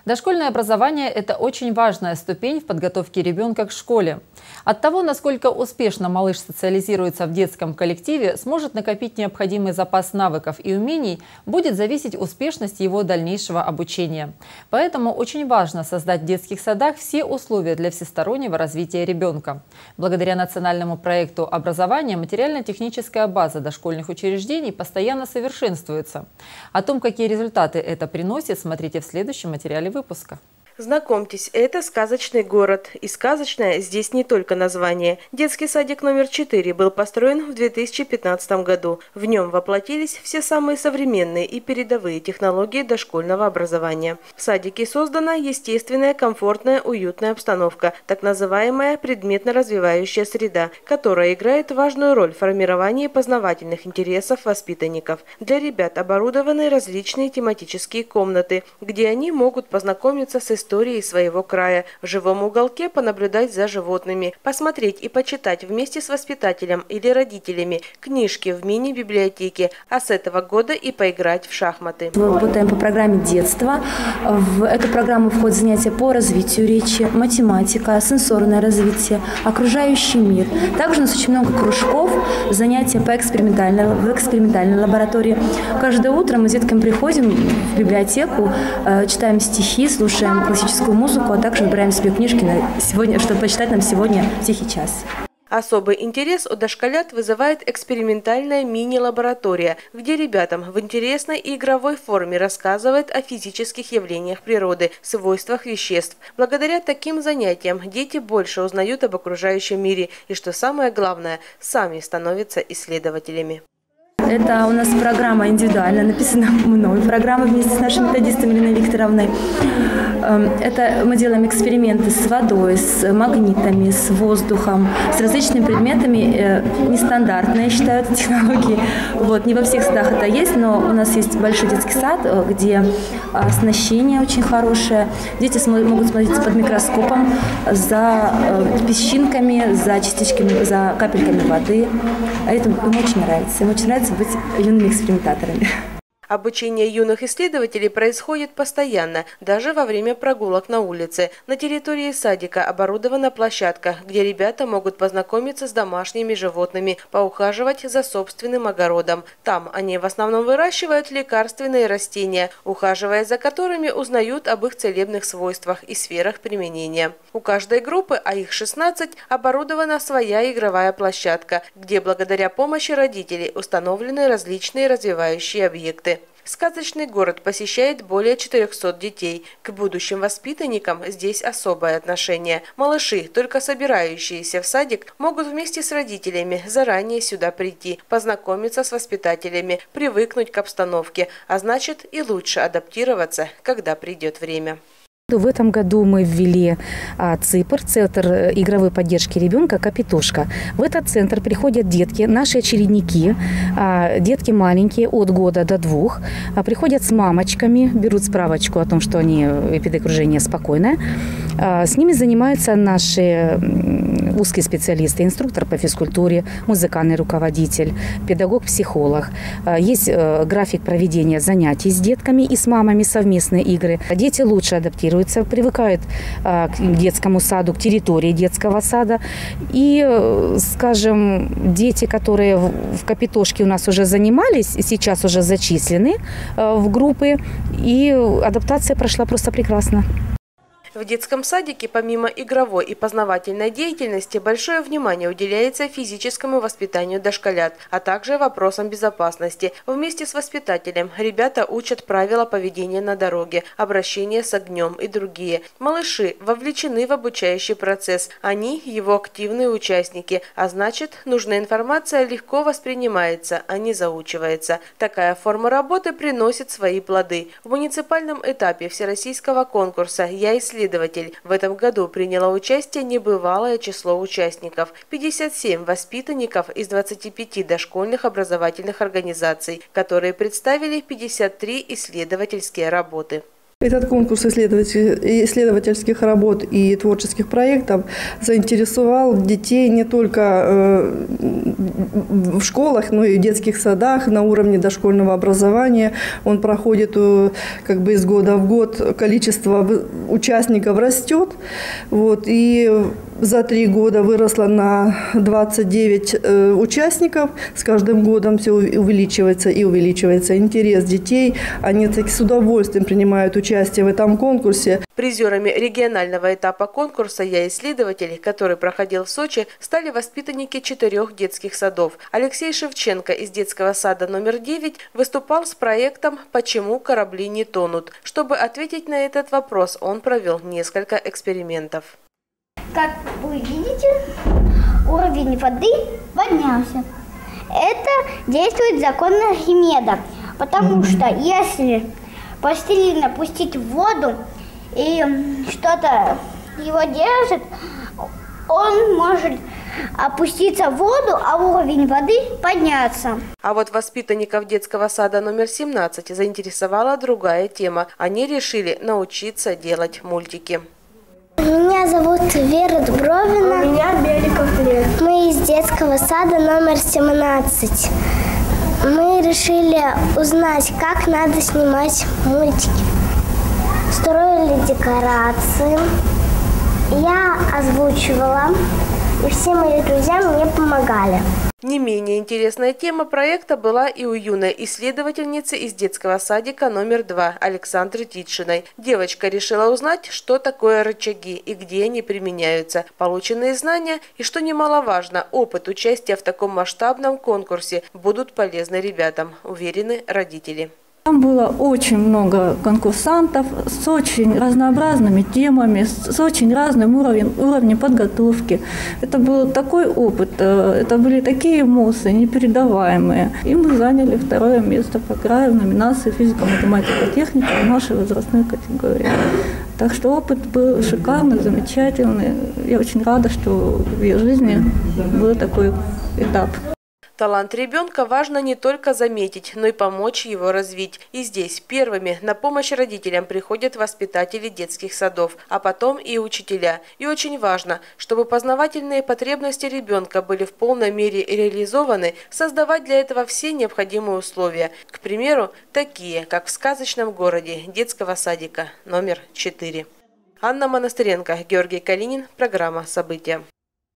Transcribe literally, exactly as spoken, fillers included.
Дошкольное образование – это очень важная ступень в подготовке ребенка к школе. От того, насколько успешно малыш социализируется в детском коллективе, сможет накопить необходимый запас навыков и умений, будет зависеть успешность его дальнейшего обучения. Поэтому очень важно создать в детских садах все условия для всестороннего развития ребенка. Благодаря национальному проекту образования материально-техническая база дошкольных учреждений постоянно совершенствуется. О том, какие результаты это приносит, смотрите в следующем материале выпуска. Знакомьтесь, это сказочный город. И сказочное здесь не только название. Детский садик номер четыре был построен в две тысячи пятнадцатом году. В нем воплотились все самые современные и передовые технологии дошкольного образования. В садике создана естественная, комфортная, уютная обстановка, так называемая предметно-развивающая среда, которая играет важную роль в формировании познавательных интересов воспитанников. Для ребят оборудованы различные тематические комнаты, где они могут познакомиться с историей истории своего края, в живом уголке понаблюдать за животными, посмотреть и почитать вместе с воспитателем или родителями книжки в мини-библиотеке, а с этого года и поиграть в шахматы. Мы работаем по программе детства. В эту программу входят занятия по развитию речи, математика, сенсорное развитие, окружающий мир. Также у нас очень много кружков, занятия по экспериментальной, в экспериментальной лаборатории. Каждое утро мы с детками приходим в библиотеку, читаем стихи, слушаем классическую музыку, а также выбираем себе книжки на сегодня, чтобы почитать нам сегодня «Тихий час». Особый интерес у дошколят вызывает экспериментальная мини-лаборатория, где ребятам в интересной и игровой форме рассказывают о физических явлениях природы, свойствах веществ. Благодаря таким занятиям дети больше узнают об окружающем мире и, что самое главное, сами становятся исследователями. Это у нас программа индивидуальная, написана мной, программа вместе с нашей методистой Ириной Викторовной. Это мы делаем эксперименты с водой, с магнитами, с воздухом, с различными предметами. Нестандартные, я считаю, это технологии. Вот. Не во всех садах это есть, но у нас есть большой детский сад, где оснащение очень хорошее. Дети могут смотреть под микроскопом за песчинками, за частичками, за капельками воды. Это им очень нравится. Им очень нравится быть юными экспериментаторами. Обучение юных исследователей происходит постоянно, даже во время прогулок на улице. На территории садика оборудована площадка, где ребята могут познакомиться с домашними животными, поухаживать за собственным огородом. Там они в основном выращивают лекарственные растения, ухаживая за которыми узнают об их целебных свойствах и сферах применения. У каждой группы, а их шестнадцать, оборудована своя игровая площадка, где благодаря помощи родителей установлены различные развивающие объекты. Сказочный город посещает более четырёхсот детей. К будущим воспитанникам здесь особое отношение. Малыши, только собирающиеся в садик, могут вместе с родителями заранее сюда прийти, познакомиться с воспитателями, привыкнуть к обстановке, а значит и лучше адаптироваться, когда придет время. В этом году мы ввели а, ЦИПР, Центр игровой поддержки ребенка «Капитошка». В этот центр приходят детки, наши очередники, а, детки маленькие, от года до двух, а, приходят с мамочками, берут справочку о том, что они эпидокружение спокойное. А, с ними занимаются наши узкие специалисты, инструктор по физкультуре, музыкальный руководитель, педагог-психолог. А, есть а, график проведения занятий с детками и с мамами, совместные игры. Дети лучше адаптируются, привыкают а, к детскому саду, к территории детского сада. И, скажем, дети, которые в Капитошке у нас уже занимались, сейчас уже зачислены а, в группы, и адаптация прошла просто прекрасно. В детском садике помимо игровой и познавательной деятельности большое внимание уделяется физическому воспитанию дошколят, а также вопросам безопасности. Вместе с воспитателем ребята учат правила поведения на дороге, обращения с огнем и другие. Малыши вовлечены в обучающий процесс. Они его активные участники, а значит, нужная информация легко воспринимается, а не заучивается. Такая форма работы приносит свои плоды. В муниципальном этапе всероссийского конкурса «Я исследователь» В этом году приняло участие небывалое число участников – пятьдесят семь воспитанников из двадцати пяти дошкольных образовательных организаций, которые представили пятьдесят три исследовательские работы. Этот конкурс исследовательских работ и творческих проектов заинтересовал детей не только в школах, но и в детских садах на уровне дошкольного образования. Он проходит как бы из года в год, количество участников растет. Вот, и за три года выросло на двадцать девять участников. С каждым годом все увеличивается и увеличивается интерес детей. Они с удовольствием принимают участие в этом конкурсе. Призерами регионального этапа конкурса «Я исследователь», который проходил в Сочи, стали воспитанники четырех детских садов. Алексей Шевченко из детского сада номер девять выступал с проектом «Почему корабли не тонут?». Чтобы ответить на этот вопрос, он провел несколько экспериментов. Как вы видите, уровень воды поднялся. Это действует закон Архимеда, потому что если пластилин опустить в воду и что-то его держит, он может опуститься в воду, а уровень воды подняться. А вот воспитанников детского сада номер семнадцать заинтересовала другая тема. Они решили научиться делать мультики. Меня зовут Вера Дубровина. А меня Беликов Лев. Мы из детского сада номер семнадцать. Мы решили узнать, как надо снимать мультики. Строили декорации. Я озвучивала, и все мои друзья мне помогали. Не менее интересная тема проекта была и у юной исследовательницы из детского садика номер два Александры Титшиной. Девочка решила узнать, что такое рычаги и где они применяются. Полученные знания и, что немаловажно, опыт участия в таком масштабном конкурсе будут полезны ребятам, уверены родители. Там было очень много конкурсантов с очень разнообразными темами, с очень разным уровнем, уровнем подготовки. Это был такой опыт, это были такие эмоции непередаваемые. И мы заняли второе место по краю в номинации «Физика, математика, техника» в нашей возрастной категории. Так что опыт был шикарный, замечательный. Я очень рада, что в ее жизни был такой этап. Талант ребенка важно не только заметить, но и помочь его развить. И здесь первыми на помощь родителям приходят воспитатели детских садов, а потом и учителя. И очень важно, чтобы познавательные потребности ребенка были в полной мере реализованы, создавать для этого все необходимые условия. К примеру, такие, как в сказочном городе детского садика номер четыре. Анна Монастыренко, Георгий Калинин, программа «События».